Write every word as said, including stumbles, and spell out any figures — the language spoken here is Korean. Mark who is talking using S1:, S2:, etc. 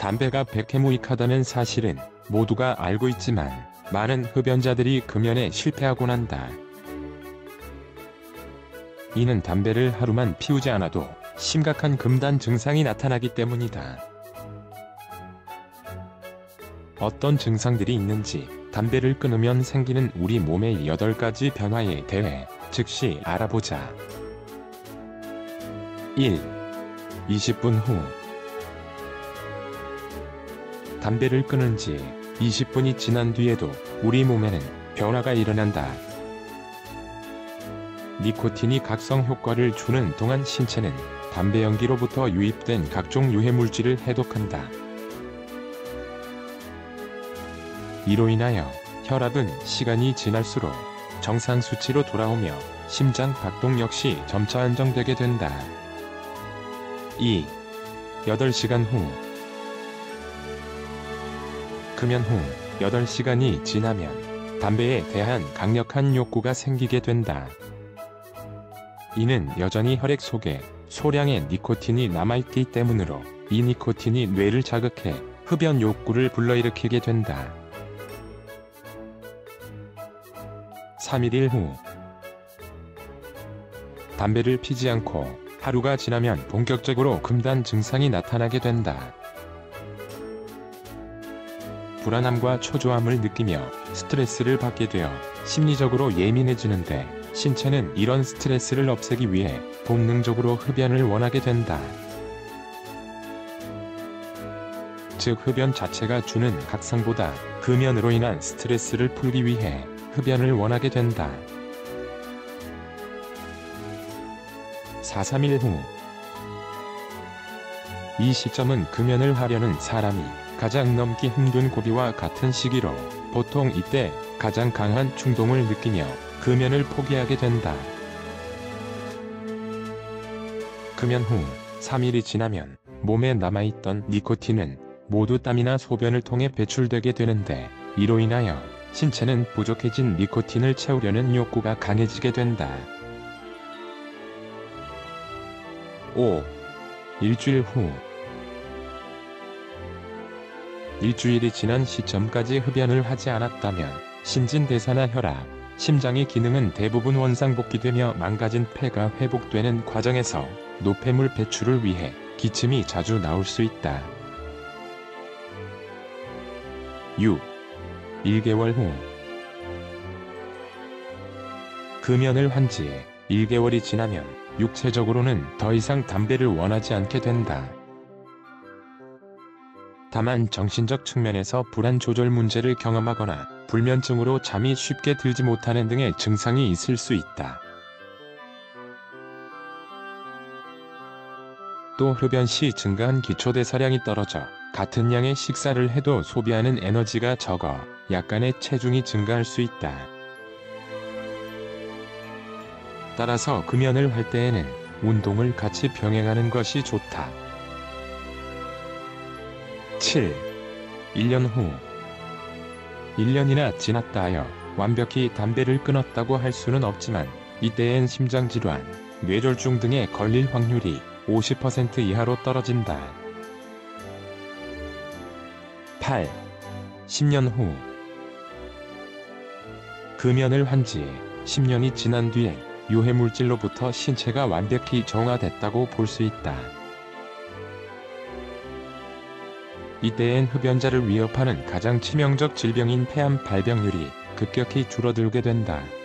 S1: 담배가 백해무익하다는 사실은 모두가 알고 있지만 많은 흡연자들이 금연에 실패하곤 한다. 이는 담배를 하루만 피우지 않아도 심각한 금단 증상이 나타나기 때문이다. 어떤 증상들이 있는지 담배를 끊으면 생기는 우리 몸의 여덟 가지 변화에 대해 즉시 알아보자. 일. 이십 분 후. 담배를 끊은 지 이십 분이 지난 뒤에도 우리 몸에는 변화가 일어난다. 니코틴이 각성 효과를 주는 동안 신체는 담배 연기로부터 유입된 각종 유해물질을 해독한다. 이로 인하여 혈압은 시간이 지날수록 정상 수치로 돌아오며 심장 박동 역시 점차 안정되게 된다. 이. 여덟 시간 후. 금연 후 여덟 시간이 지나면 담배에 대한 강력한 욕구가 생기게 된다. 이는 여전히 혈액 속에 소량의 니코틴이 남아있기 때문으로 이 니코틴이 뇌를 자극해 흡연 욕구를 불러일으키게 된다. 삼 일 후. 담배를 피지 않고 하루가 지나면 본격적으로 금단 증상이 나타나게 된다. 불안함과 초조함을 느끼며 스트레스를 받게 되어 심리적으로 예민해지는데 신체는 이런 스트레스를 없애기 위해 본능적으로 흡연을 원하게 된다. 즉 흡연 자체가 주는 각성보다 금연으로 인한 스트레스를 풀기 위해 흡연을 원하게 된다. 사 삼 일 후. 이 시점은 금연을 하려는 사람이 가장 넘기 힘든 고비와 같은 시기로 보통 이때 가장 강한 충동을 느끼며 금연을 포기하게 된다. 금연 후 삼 일이 지나면 몸에 남아있던 니코틴은 모두 땀이나 소변을 통해 배출되게 되는데 이로 인하여 신체는 부족해진 니코틴을 채우려는 욕구가 강해지게 된다. 오. 일주일 후. 일주일이 지난 시점까지 흡연을 하지 않았다면 신진대사나 혈압, 심장의 기능은 대부분 원상복귀되며 망가진 폐가 회복되는 과정에서 노폐물 배출을 위해 기침이 자주 나올 수 있다. 육. 일 개월 후. 금연을 한 지 일 개월이 지나면 육체적으로는 더 이상 담배를 원하지 않게 된다. 다만 정신적 측면에서 불안 조절 문제를 경험하거나 불면증으로 잠이 쉽게 들지 못하는 등의 증상이 있을 수 있다. 또 흡연 시 증가한 기초대사량이 떨어져 같은 양의 식사를 해도 소비하는 에너지가 적어 약간의 체중이 증가할 수 있다. 따라서 금연을 할 때에는 운동을 같이 병행하는 것이 좋다. 칠. 일 년 후. 일 년이나 지났다 하여 완벽히 담배를 끊었다고 할 수는 없지만 이때엔 심장질환, 뇌졸중 등에 걸릴 확률이 오십 퍼센트 이하로 떨어진다. 팔. 십 년 후. 금연을 한 지 십 년이 지난 뒤엔 유해물질로부터 신체가 완벽히 정화됐다고 볼 수 있다. 이때엔 흡연자를 위협하는 가장 치명적 질병인 폐암 발병률이 급격히 줄어들게 된다.